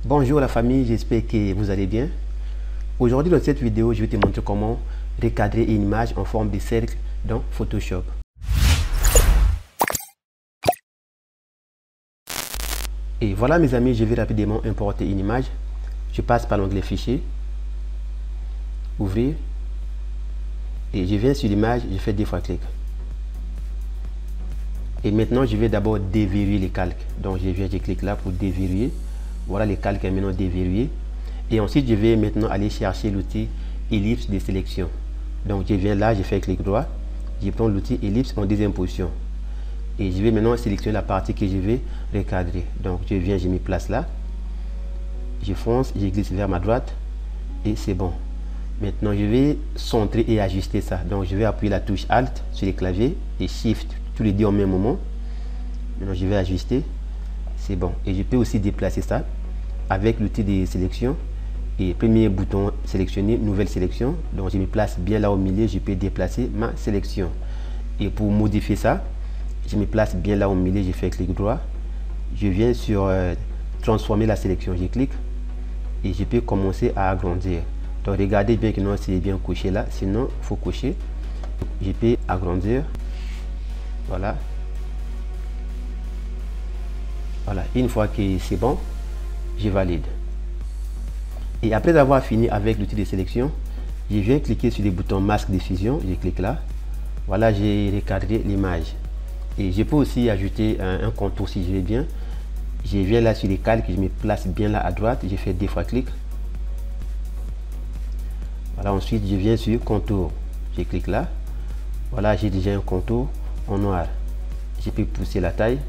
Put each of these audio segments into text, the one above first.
Bonjour la famille, j'espère que vous allez bien. Aujourd'hui dans cette vidéo, je vais te montrer comment recadrer une image en forme de cercle dans Photoshop. Et voilà mes amis, je vais rapidement importer une image. Je passe par l'onglet Fichier, Ouvrir, et je viens sur l'image, je fais 2 fois clic. Et maintenant, je vais d'abord déverrouiller les calques. Donc je clique là pour déverrouiller. Voilà, les calques est maintenant déverrouillé. Et ensuite, je vais maintenant aller chercher l'outil ellipse de sélection. Donc je viens là, je fais clic droit, je prends l'outil ellipse en deuxième position. Et je vais maintenant sélectionner la partie que je vais recadrer. Donc je viens, je me place là, je fonce, je glisse vers ma droite et c'est bon. Maintenant, je vais centrer et ajuster ça. Donc je vais appuyer la touche Alt sur les claviers et Shift, tous les deux en même moment. Maintenant, je vais ajuster. C'est bon. Et je peux aussi déplacer ça avec l'outil de sélection. Et premier bouton sélectionner, nouvelle sélection. Donc je me place bien là au milieu, je peux déplacer ma sélection. Et pour modifier ça, je me place bien là au milieu, je fais clic droit. Je viens sur transformer la sélection, je clique et je peux commencer à agrandir. Donc regardez bien que non, c'est bien coché là, sinon il faut cocher. Je peux agrandir. Voilà. Voilà, une fois que c'est bon, je valide. Et après avoir fini avec l'outil de sélection, je viens cliquer sur le bouton masque de fusion, je clique là. Voilà, j'ai recadré l'image. Et je peux aussi ajouter un contour si je veux bien. Je viens là sur les calques, je me place bien là à droite, je fais 2 fois clic. Voilà, ensuite je viens sur contour, je clique là. Voilà, j'ai déjà un contour en noir. Je peux pousser la taille.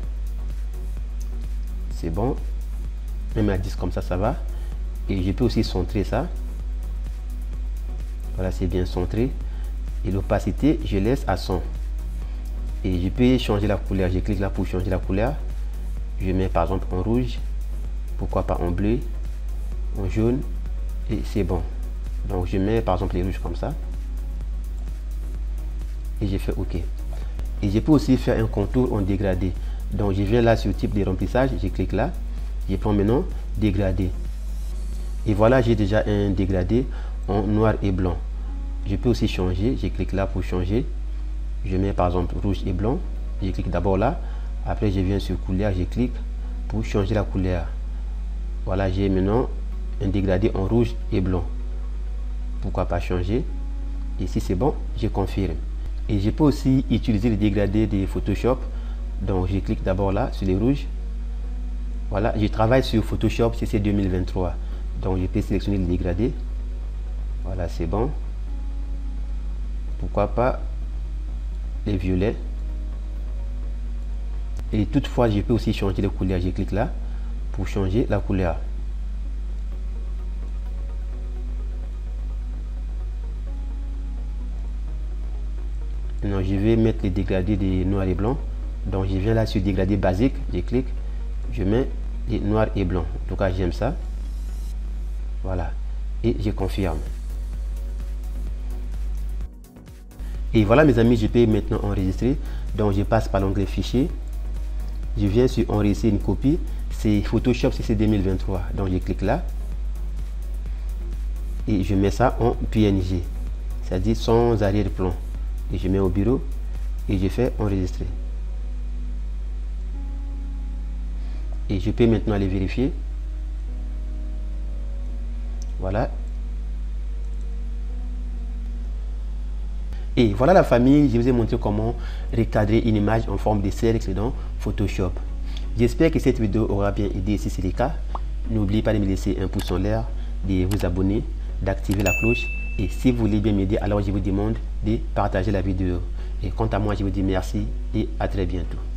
C'est bon. Même à 10 comme ça, ça va. Et je peux aussi centrer ça. Voilà, c'est bien centré. Et l'opacité, je laisse à 100. Et je peux changer la couleur. Je clique là pour changer la couleur. Je mets par exemple en rouge. Pourquoi pas en bleu, en jaune. Et c'est bon. Donc je mets par exemple les rouges comme ça. Et je fais OK. Et je peux aussi faire un contour en dégradé. Donc je viens là sur type de remplissage. Je clique là. Je prends maintenant dégradé. Et voilà, j'ai déjà un dégradé en noir et blanc. Je peux aussi changer. Je clique là pour changer. Je mets par exemple rouge et blanc. Je clique d'abord là. Après, je viens sur couleur. Je clique pour changer la couleur. Voilà, j'ai maintenant un dégradé en rouge et blanc. Pourquoi pas changer? Et si c'est bon, je confirme. Et je peux aussi utiliser le dégradé de Photoshop. Donc, je clique d'abord là sur les rouges. Voilà, je travaille sur Photoshop CC 2023. Donc, je peux sélectionner le dégradé. Voilà, c'est bon. Pourquoi pas les violets. Et toutefois, je peux aussi changer de couleur. Je clique là pour changer la couleur. Maintenant, je vais mettre les dégradés de noir et blanc. Donc, je viens là sur dégradé basique. Je clique. Je mets les noir et blanc. En tout cas, j'aime ça. Voilà. Et je confirme. Et voilà mes amis, je peux maintenant enregistrer. Donc, je passe par l'onglet Fichier. Je viens sur enregistrer une copie. C'est Photoshop CC 2023. Donc, je clique là. Et je mets ça en PNG. C'est-à-dire sans arrière-plan. Et je mets au bureau. Et je fais enregistrer. Et je peux maintenant aller vérifier. Voilà. Et voilà la famille, je vous ai montré comment recadrer une image en forme de cercle dans Photoshop. J'espère que cette vidéo aura bien aidé. Si c'est le cas, n'oubliez pas de me laisser un pouce en l'air, de vous abonner, d'activer la cloche. Et si vous voulez bien m'aider, alors je vous demande de partager la vidéo. Et quant à moi, je vous dis merci et à très bientôt.